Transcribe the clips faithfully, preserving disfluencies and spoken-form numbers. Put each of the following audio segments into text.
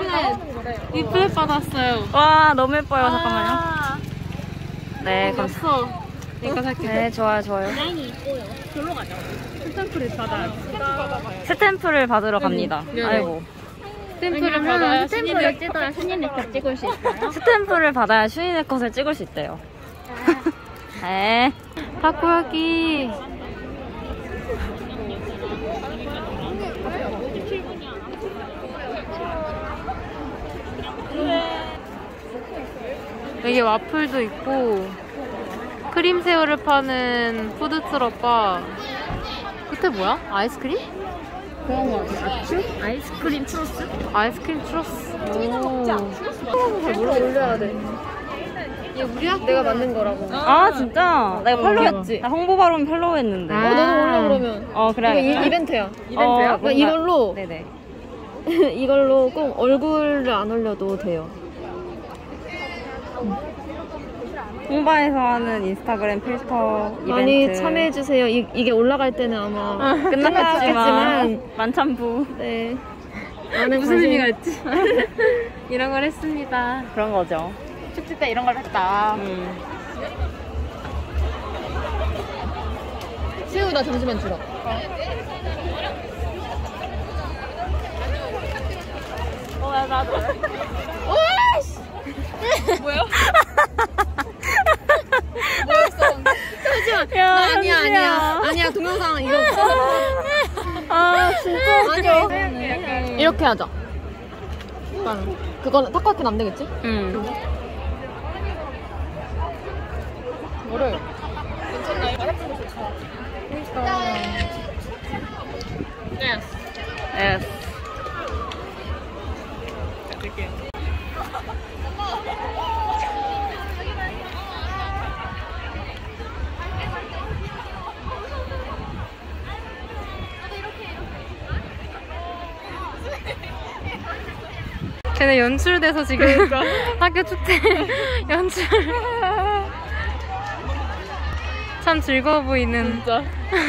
리플렛 리플렛 받았어요. 와 너무 예뻐요. 아 잠깐만요. 네 감사. 이거 살게요. 네 좋아요 좋아요. 라인이 이뻐요. 절로 가자. 스탬프를 받아야 스탬프를 받으러 갑니다. 네네. 아이고. 스탬프를 받아야 스탬프를 찍어야 슈니네 컷 찍을 수 있어요. 스탬프를 받아야 슈니네 컷을 찍을 수 있대요. 네. 타코야키. 여기 와플도 있고 크림 새우를 파는 푸드트럭과 끝에 뭐야? 아이스크림? 그런 거 같아. 아추? 아이스크림 추러스? 아이스크림 추러스. 오. 물어 올려야 돼. 얘 우리 학교 내가 만든 거라고. 아 진짜? 나 이거 어, 팔로우했지? 나 홍보 바로 팔로우 했는데. 아. 어, 너도 올려 그러면. 어 그래. 이거 이, 이벤트야. 이벤트야? 어, 그러니까 이걸로 네네. 이걸로 꼭 얼굴을 안 올려도 돼요. 홍바에서 하는 인스타그램 필터 이벤트 많이 참여해주세요. 이, 이게 올라갈 때는 아마 끝났겠지만 만참부. 네. 무슨 의미가 있지? 이런 걸 했습니다. 그런 거죠. 축제 때 이런 걸 했다. 음. 새우 나 잠시만 주라. 어, 야, 나도. 오이씨! 뭐야? 뭐였어? 잠시만. 야, 나 아니야, 현수야. 아니야. 아니야, 동영상 이거. 아, 진짜. 아니야. 이렇게 하자. 약간, 그거는 타코야키는 안 되겠지? 응. 뭐를? Yes. Yes. 걔네 연출돼서 지금 그러니까. 학교 축제 연출 참 즐거워 보이는. 진짜.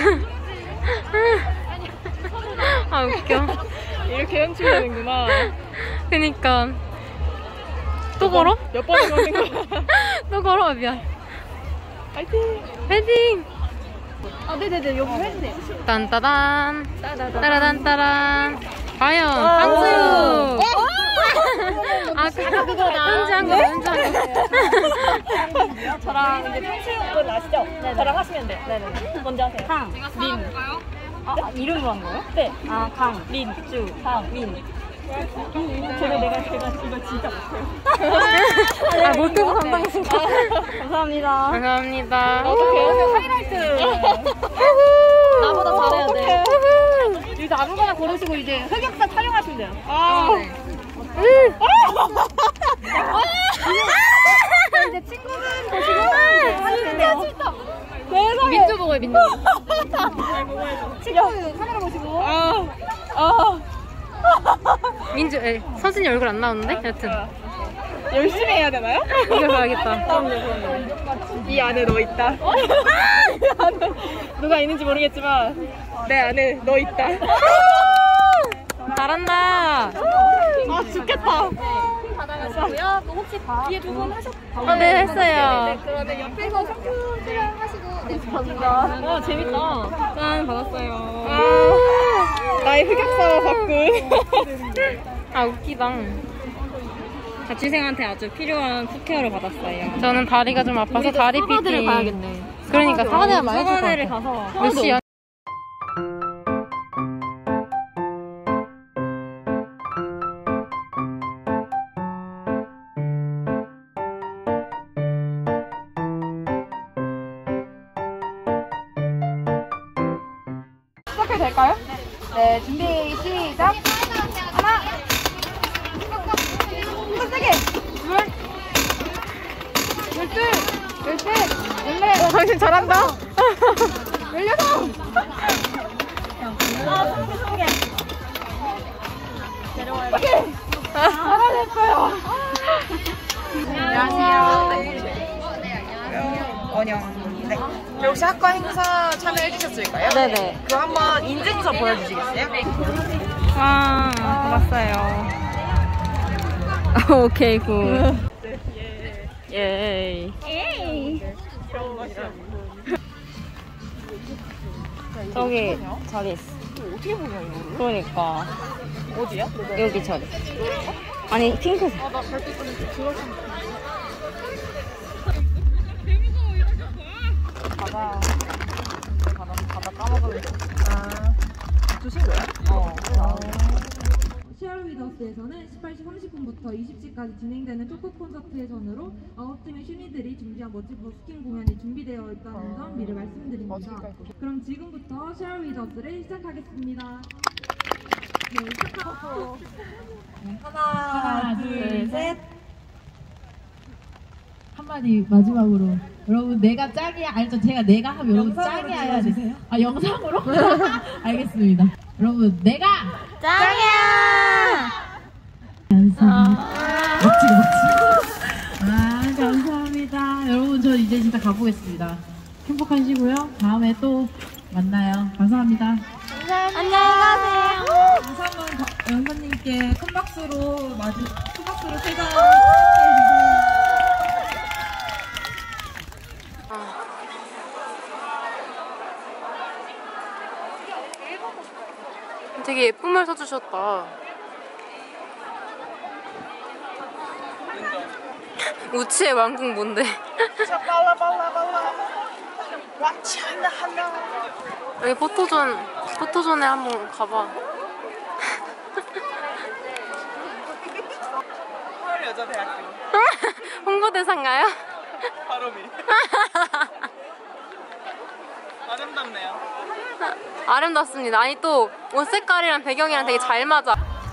아 웃겨. 이렇게 연출되는구나. 그니까 또 걸어? 몇 번을 걷는 거야? 또 걸어. 미안. 파이팅! 헤딩. 아, 네네네. 여기 해주세요. 딴따단 따라단따란. 과연 어. 한수. 아, 그거 그거다. 현지한 거 현지한 거. 저랑 이제 탕수육은 아시죠? 네, 저랑 하시면 돼요. 네네. 먼저 하세요. 강, 민. 아, 아 이름으로 한 거예요? 네. 아, 강, 민, 주, 강, 민. 제가 내가 제가 이거 진짜 못해요. 아, 못해서 담당했습니다. 감사합니다. 감사합니다. 어떡해요? 하이라이트. 나보다 잘해야 돼. 여기서 아무거나 고르시고 이제 흑역사 촬영하시면 돼요. 아. 네. 이제 친구들 보시고 진짜 싫다. 세상에. 민주 먹어요, 민주. 친구 카메라 보시고. 아, 아. 민주, 에, 선순이 얼굴 안 나오는데? 여튼. 열심히 해야 되나요? 이거 봐야겠다. 그럼요, 그럼요. 이 안에 너 있다. 누가 있는지 모르겠지만 내 안에 너 있다. 잘한다. 아 죽겠다. 받아가시고요. 또 혹시 뒤에 두 분 하셨? 어, 네, 했어요. 네, 그러면 옆에서 샴푸 촬영하시고 네, 감사합니다. 어 재밌다. 짠, 받았어요. 아, 나의 흑역사 바꾼. 아, 웃기다. 자취생한테 아주 필요한 푸케어를 받았어요. 저는 다리가 좀 아파서 다리 피티. 사과대를 가야겠네. 그러니까 사과대를 많이 줄것 사과대를 같아. 가서 몇 시야? 시작해도 될까요? 네, 준비 시작. 하나, 한번 세게. 둘, 열둘, 열셋, 열넷. 어, 당신 잘한다. 열여섯. 아, 스무 개. 내려와요. 오케이. 잘하셨어요. 안녕하세요. 원영. 네. 혹시 학과 행사 참여해 주셨을까요? 네네. 그럼 한번 인증서 보여주시겠어요? 와, 고맙어요. 오케이 굿. 예. 저기 자리 있어. 어떻게 보냐 이거를? 그러니까 어디야? 여기 자리. 아니 핑크색. 아나 갈비 좀 들어가. 바다 바다 바다 까먹으면서. 아 주신 거야? 어. 쉐어위더스에서는 십팔 시 삼십 분부터 이십 시까지 진행되는 토크 콘서트의 전으로 아홉 팀의 슈니들이 준비한 멋진 버스킹 공연이 준비되어 있다는 점 미리 말씀드립니다. 그럼 지금부터 쉐어위더스를 시작하겠습니다. 네, 시작하고 하나, 둘, 셋. 한마디 마지막으로 여러분 내가 짱이야 알죠? 제가 내가 하면 여러분 짱이야 해야지. 아 영상으로? 알겠습니다. 여러분 내가 짱이야. 감사합니다. 멋지고 멋지고. 아 감사합니다. 여러분 저 이제 진짜 가보겠습니다. 행복하시고요. 다음에 또 만나요. 감사합니다. 안녕히 가세요. 우선은 연사님께 큰 박수로 맞이 큰 박수로 퇴장. 되게 예쁜 말 써주셨다. 우치의 왕국 뭔데? 빨라 빨라 빨라. 왓치 하나 하나. 여기 포토존, 포토존에 한번 가봐. 서울 여자대학교. 홍보대사인가요? 바로미. 아름답네요. 아름답습니다. 아니 또 옷 색깔이랑 배경이랑 되게 잘 맞아.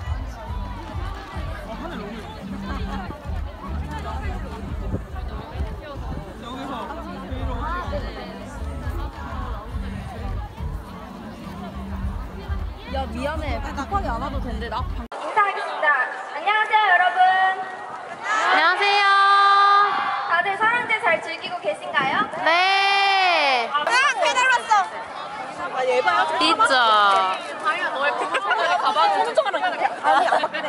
야 미안해. 급하게 안 와도 된대. 나 인사하겠습니다. 안녕하세요, 여러분. 안녕하세요. 다들 설한테 잘 즐기고 계신가요? 네. 아, 페달 왔어. 아 얘봐요. 있죠. 가방 훔쳐가는 거야. 아니